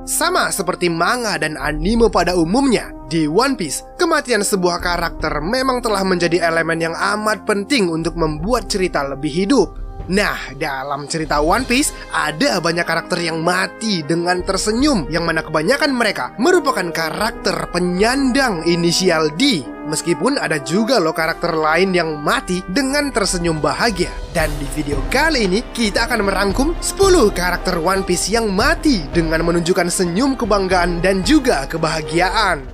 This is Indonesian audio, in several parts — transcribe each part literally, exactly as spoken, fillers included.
Sama seperti manga dan anime pada umumnya, di One Piece, kematian sebuah karakter memang telah menjadi elemen yang amat penting untuk membuat cerita lebih hidup. Nah, dalam cerita One Piece, ada banyak karakter yang mati dengan tersenyum, yang mana kebanyakan mereka merupakan karakter penyandang inisial D. Meskipun ada juga loh karakter lain yang mati dengan tersenyum bahagia. Dan di video kali ini, kita akan merangkum sepuluh karakter One Piece yang mati dengan menunjukkan senyum kebanggaan dan juga kebahagiaan.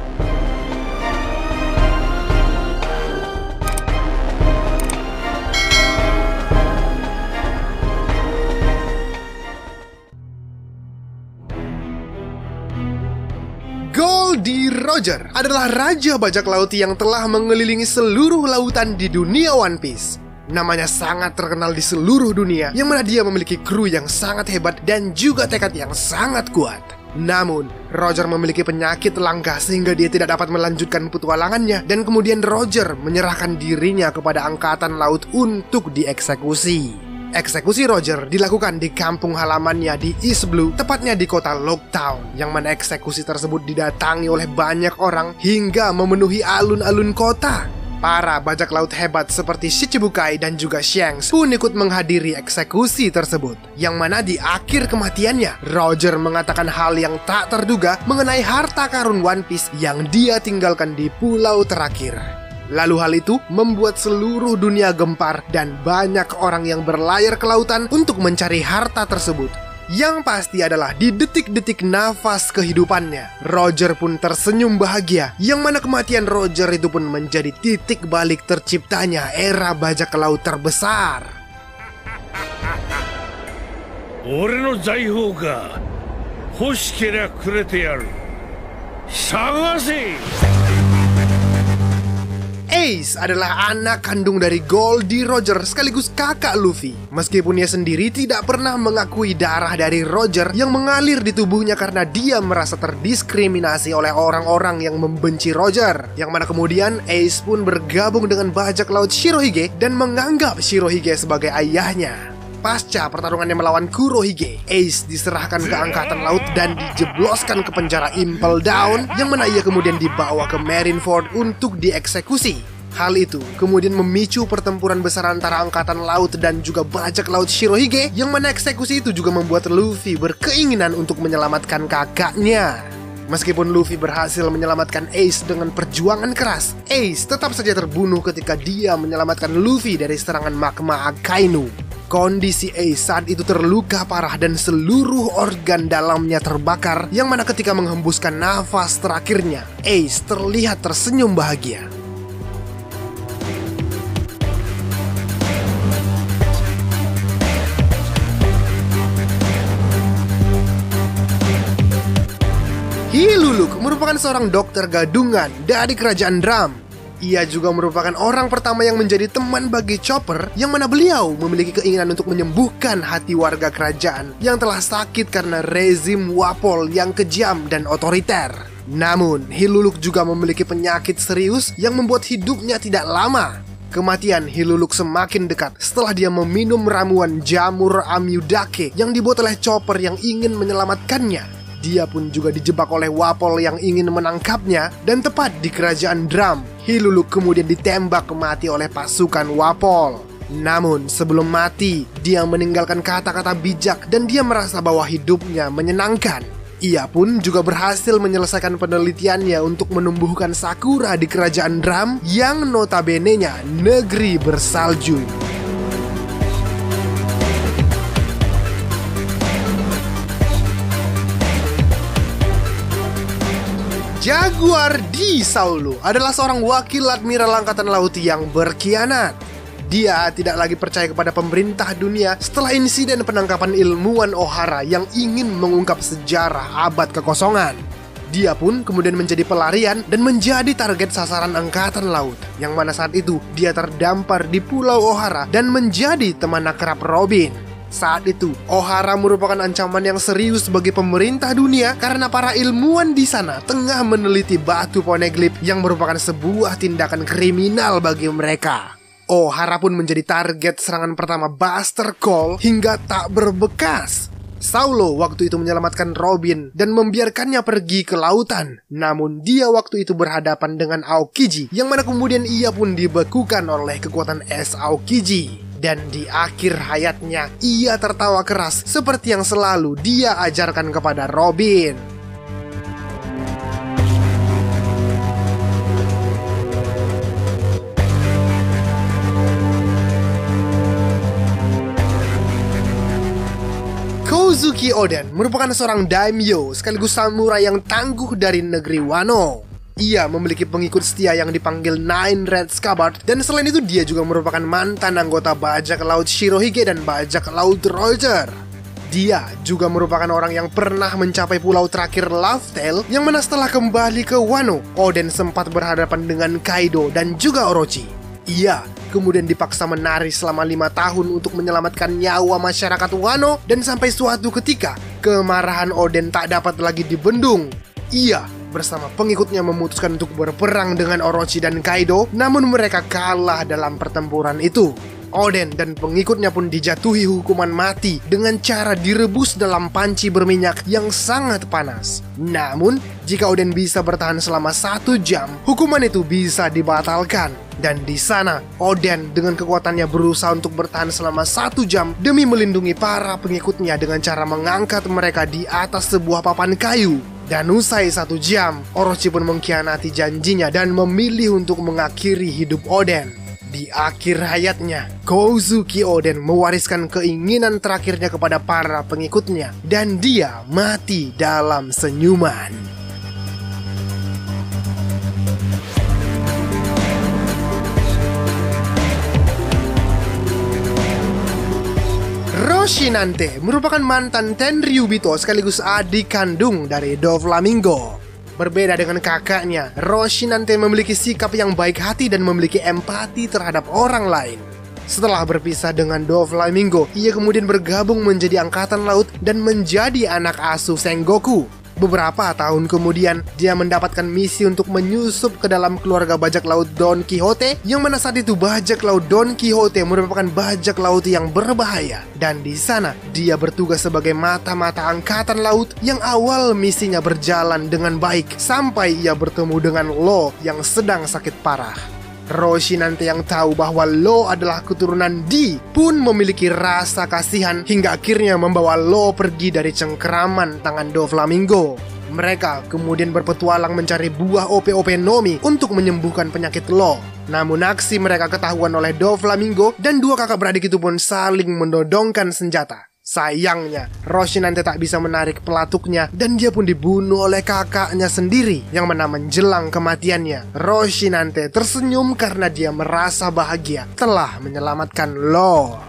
Goldie Roger adalah raja bajak laut yang telah mengelilingi seluruh lautan di dunia One Piece. Namanya sangat terkenal di seluruh dunia, yang mana dia memiliki kru yang sangat hebat dan juga tekad yang sangat kuat. Namun, Roger memiliki penyakit langka sehingga dia tidak dapat melanjutkan petualangannya, dan kemudian Roger menyerahkan dirinya kepada angkatan laut untuk dieksekusi. Eksekusi Roger dilakukan di kampung halamannya di East Blue, tepatnya di kota Locktown, yang mana eksekusi tersebut didatangi oleh banyak orang hingga memenuhi alun-alun kota. Para bajak laut hebat seperti Shichibukai dan juga Shanks pun ikut menghadiri eksekusi tersebut, yang mana di akhir kematiannya, Roger mengatakan hal yang tak terduga mengenai harta karun One Piece yang dia tinggalkan di pulau terakhir. Lalu hal itu membuat seluruh dunia gempar dan banyak orang yang berlayar ke lautan untuk mencari harta tersebut. Yang pasti adalah di detik-detik nafas kehidupannya, Roger pun tersenyum bahagia, yang mana kematian Roger itu pun menjadi titik balik terciptanya era bajak laut terbesar. Ore no zaihou ga hoshikeria kurete yaru. Sagase! Ace adalah anak kandung dari Goldie Roger sekaligus kakak Luffy. Meskipun ia sendiri tidak pernah mengakui darah dari Roger yang mengalir di tubuhnya karena dia merasa terdiskriminasi oleh orang-orang yang membenci Roger. Yang mana kemudian Ace pun bergabung dengan bajak laut Shirohige dan menganggap Shirohige sebagai ayahnya. Pasca pertarungannya melawan Kurohige, Ace diserahkan ke angkatan laut dan dijebloskan ke penjara Impel Down, yang mana ia kemudian dibawa ke Marineford untuk dieksekusi. Hal itu kemudian memicu pertempuran besar antara angkatan laut dan juga bajak laut Shirohige, yang mana eksekusi itu juga membuat Luffy berkeinginan untuk menyelamatkan kakaknya. Meskipun Luffy berhasil menyelamatkan Ace dengan perjuangan keras, Ace tetap saja terbunuh ketika dia menyelamatkan Luffy dari serangan magma Akainu. Kondisi Ace saat itu terluka parah dan seluruh organ dalamnya terbakar, yang mana ketika menghembuskan nafas terakhirnya, Ace terlihat tersenyum bahagia. Hiluluk merupakan seorang dokter gadungan dari kerajaan Drum. Ia juga merupakan orang pertama yang menjadi teman bagi Chopper, yang mana beliau memiliki keinginan untuk menyembuhkan hati warga kerajaan yang telah sakit karena rezim Wapol yang kejam dan otoriter. Namun, Hiluluk juga memiliki penyakit serius yang membuat hidupnya tidak lama. Kematian Hiluluk semakin dekat setelah dia meminum ramuan jamur Amyudake yang dibuat oleh Chopper yang ingin menyelamatkannya. Dia pun juga dijebak oleh Wapol yang ingin menangkapnya, dan tepat di kerajaan Drum, Hiluluk kemudian ditembak mati oleh pasukan Wapol. Namun sebelum mati, dia meninggalkan kata-kata bijak dan dia merasa bahwa hidupnya menyenangkan. Ia pun juga berhasil menyelesaikan penelitiannya untuk menumbuhkan sakura di kerajaan Drum yang notabene-nya negeri bersalju. Jaguar D. Saulu adalah seorang wakil admiral angkatan laut yang berkhianat. Dia tidak lagi percaya kepada pemerintah dunia setelah insiden penangkapan ilmuwan Ohara yang ingin mengungkap sejarah abad kekosongan. Dia pun kemudian menjadi pelarian dan menjadi target sasaran angkatan laut, yang mana saat itu dia terdampar di Pulau Ohara dan menjadi teman akrab Robin. Saat itu, Ohara merupakan ancaman yang serius bagi pemerintah dunia karena para ilmuwan di sana tengah meneliti batu poneglyph yang merupakan sebuah tindakan kriminal bagi mereka. Ohara pun menjadi target serangan pertama Buster Call hingga tak berbekas. Saulo waktu itu menyelamatkan Robin dan membiarkannya pergi ke lautan. Namun dia waktu itu berhadapan dengan Aokiji, yang mana kemudian ia pun dibekukan oleh kekuatan es Aokiji. Dan di akhir hayatnya, ia tertawa keras seperti yang selalu dia ajarkan kepada Robin. Kozuki Oden merupakan seorang daimyo sekaligus samurai yang tangguh dari negeri Wano. Ia memiliki pengikut setia yang dipanggil Nine Red Scabbard, dan selain itu dia juga merupakan mantan anggota bajak laut Shirohige dan bajak laut Roger. Dia juga merupakan orang yang pernah mencapai pulau terakhir Laugh Tale, yang mana setelah kembali ke Wano, Oden sempat berhadapan dengan Kaido dan juga Orochi. Ia kemudian dipaksa menari selama lima tahun untuk menyelamatkan nyawa masyarakat Wano, dan sampai suatu ketika kemarahan Oden tak dapat lagi dibendung. Ia bersama pengikutnya memutuskan untuk berperang dengan Orochi dan Kaido, namun mereka kalah dalam pertempuran itu. Oden dan pengikutnya pun dijatuhi hukuman mati dengan cara direbus dalam panci berminyak yang sangat panas. Namun, jika Oden bisa bertahan selama satu jam, hukuman itu bisa dibatalkan. Dan di sana, Oden dengan kekuatannya berusaha untuk bertahan selama satu jam demi melindungi para pengikutnya dengan cara mengangkat mereka di atas sebuah papan kayu. Dan usai satu jam, Orochi pun mengkhianati janjinya dan memilih untuk mengakhiri hidup Oden. Di akhir hayatnya, Kozuki Oden mewariskan keinginan terakhirnya kepada para pengikutnya, dan dia mati dalam senyuman. Roshinante merupakan mantan Tenryubito sekaligus adik kandung dari Doflamingo. Berbeda dengan kakaknya, Roshinante memiliki sikap yang baik hati dan memiliki empati terhadap orang lain. Setelah berpisah dengan Doflamingo, ia kemudian bergabung menjadi angkatan laut dan menjadi anak asuh Sengoku. Beberapa tahun kemudian, dia mendapatkan misi untuk menyusup ke dalam keluarga bajak laut Don Quixote, yang mana saat itu bajak laut Don Quixote merupakan bajak laut yang berbahaya. Dan di sana, dia bertugas sebagai mata-mata angkatan laut yang awal misinya berjalan dengan baik, sampai ia bertemu dengan Lo yang sedang sakit parah. Roshinante yang tahu bahwa Lo adalah keturunan Di pun memiliki rasa kasihan hingga akhirnya membawa Lo pergi dari cengkeraman tangan Doflamingo. Mereka kemudian berpetualang mencari buah Ope Ope Nomi untuk menyembuhkan penyakit Lo. Namun aksi mereka ketahuan oleh Doflamingo dan dua kakak beradik itu pun saling mendodongkan senjata. Sayangnya, Roshinante tak bisa menarik pelatuknya dan dia pun dibunuh oleh kakaknya sendiri, yang mana menjelang kematiannya, Roshinante tersenyum karena dia merasa bahagia telah menyelamatkan Lo.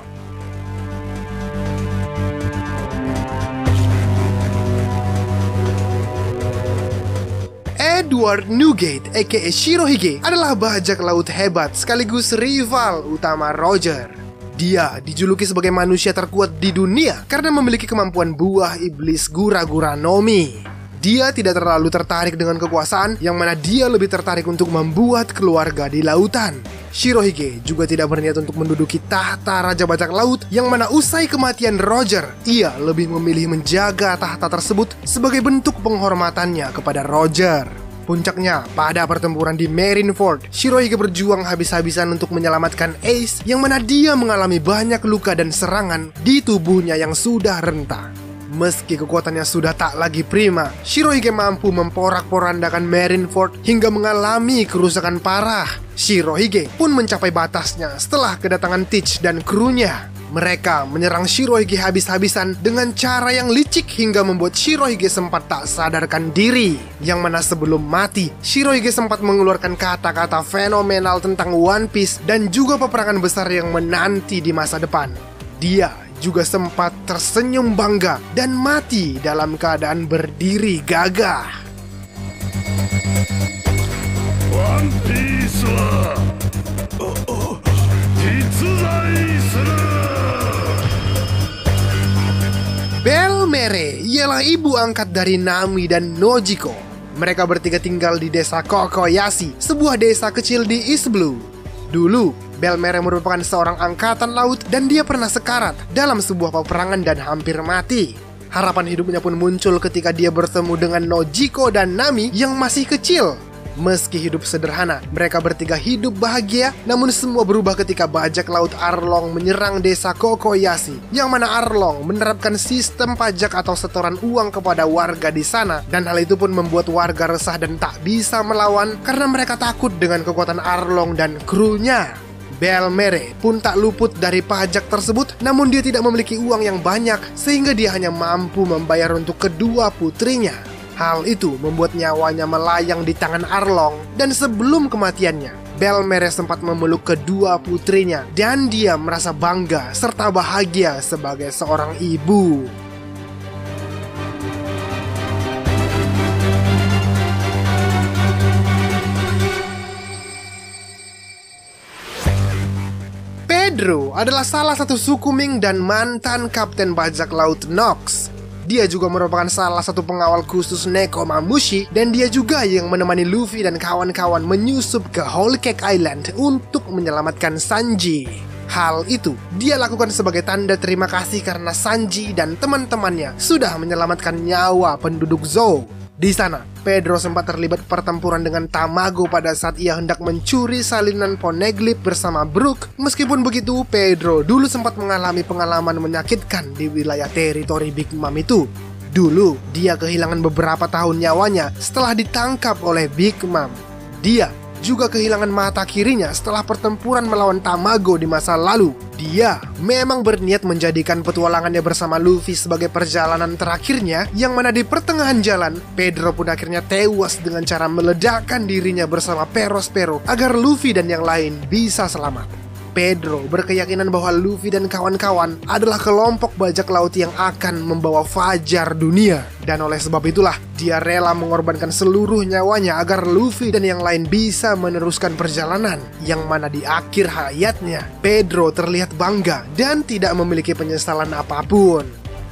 Edward Newgate aka Shirohige adalah bajak laut hebat sekaligus rival utama Roger. Dia dijuluki sebagai manusia terkuat di dunia karena memiliki kemampuan buah iblis Gura-Gura Nomi. Dia tidak terlalu tertarik dengan kekuasaan, yang mana dia lebih tertarik untuk membuat keluarga di lautan. Shirohige juga tidak berniat untuk menduduki tahta Raja Bajak Laut, yang mana usai kematian Roger, ia lebih memilih menjaga tahta tersebut sebagai bentuk penghormatannya kepada Roger. Puncaknya, pada pertempuran di Marineford, Shirohige berjuang habis-habisan untuk menyelamatkan Ace, yang mana dia mengalami banyak luka dan serangan di tubuhnya yang sudah rentah. Meski kekuatannya sudah tak lagi prima, Shirohige mampu memporak-porandakan Marineford hingga mengalami kerusakan parah. Shirohige pun mencapai batasnya setelah kedatangan Teach dan krunya. Mereka menyerang Shirohige habis-habisan dengan cara yang licik hingga membuat Shirohige sempat tak sadarkan diri. Yang mana sebelum mati, Shirohige sempat mengeluarkan kata-kata fenomenal tentang One Piece dan juga peperangan besar yang menanti di masa depan. Dia juga sempat tersenyum bangga dan mati dalam keadaan berdiri gagah. One Piece wa oh, oh, jitsuzai suru. Belle-Mere ialah ibu angkat dari Nami dan Nojiko. Mereka bertiga tinggal di desa Kokoyashi, sebuah desa kecil di East Blue. Dulu, Belle-Mere merupakan seorang angkatan laut dan dia pernah sekarat dalam sebuah peperangan dan hampir mati. Harapan hidupnya pun muncul ketika dia bertemu dengan Nojiko dan Nami yang masih kecil. Meski hidup sederhana, mereka bertiga hidup bahagia, namun semua berubah ketika bajak laut Arlong menyerang desa Kokoyashi, yang mana Arlong menerapkan sistem pajak atau setoran uang kepada warga di sana, dan hal itu pun membuat warga resah dan tak bisa melawan karena mereka takut dengan kekuatan Arlong dan krunya. Bell-Mere pun tak luput dari pajak tersebut, namun dia tidak memiliki uang yang banyak sehingga dia hanya mampu membayar untuk kedua putrinya. Hal itu membuat nyawanya melayang di tangan Arlong, dan sebelum kematiannya, Bell-Mere sempat memeluk kedua putrinya dan dia merasa bangga serta bahagia sebagai seorang ibu. Pedro adalah salah satu suku Ming dan mantan kapten bajak laut Nox. Dia juga merupakan salah satu pengawal khusus Nekomamushi, dan dia juga yang menemani Luffy dan kawan-kawan menyusup ke Whole Cake Island untuk menyelamatkan Sanji. Hal itu dia lakukan sebagai tanda terima kasih karena Sanji dan teman-temannya sudah menyelamatkan nyawa penduduk Zou. Di sana, Pedro sempat terlibat pertempuran dengan Tamago pada saat ia hendak mencuri salinan Poneglyph bersama Brook. Meskipun begitu, Pedro dulu sempat mengalami pengalaman menyakitkan di wilayah teritori Big Mom itu. Dulu, dia kehilangan beberapa tahun nyawanya setelah ditangkap oleh Big Mom. Dia juga kehilangan mata kirinya setelah pertempuran melawan Tamago di masa lalu. Dia memang berniat menjadikan petualangannya bersama Luffy sebagai perjalanan terakhirnya, yang mana di pertengahan jalan, Pedro pun akhirnya tewas dengan cara meledakkan dirinya bersama Perospero agar Luffy dan yang lain bisa selamat. Pedro berkeyakinan bahwa Luffy dan kawan-kawan adalah kelompok bajak laut yang akan membawa fajar dunia. Dan oleh sebab itulah, dia rela mengorbankan seluruh nyawanya agar Luffy dan yang lain bisa meneruskan perjalanan. Yang mana di akhir hayatnya, Pedro terlihat bangga dan tidak memiliki penyesalan apapun.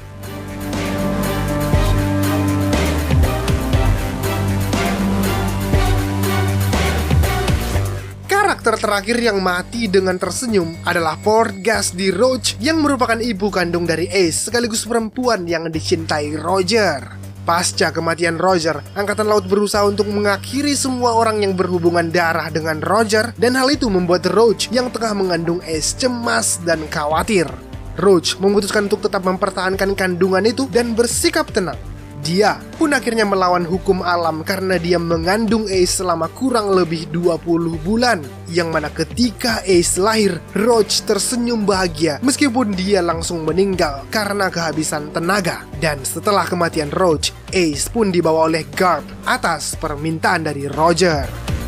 Karakter terakhir yang mati dengan tersenyum adalah Portgas di Roach, yang merupakan ibu kandung dari Ace sekaligus perempuan yang dicintai Roger. Pasca kematian Roger, Angkatan Laut berusaha untuk mengakhiri semua orang yang berhubungan darah dengan Roger, dan hal itu membuat Roach yang tengah mengandung Ace cemas dan khawatir. Roach memutuskan untuk tetap mempertahankan kandungan itu dan bersikap tenang. Dia pun akhirnya melawan hukum alam karena dia mengandung Ace selama kurang lebih dua puluh bulan. Yang mana ketika Ace lahir, Roach tersenyum bahagia meskipun dia langsung meninggal karena kehabisan tenaga. Dan setelah kematian Roach, Ace pun dibawa oleh Garp atas permintaan dari Roger.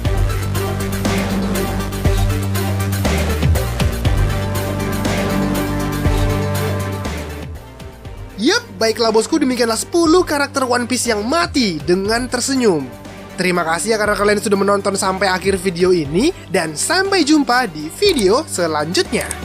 Yup, baiklah bosku, demikianlah sepuluh karakter One Piece yang mati dengan tersenyum. Terima kasih ya karena kalian sudah menonton sampai akhir video ini, dan sampai jumpa di video selanjutnya.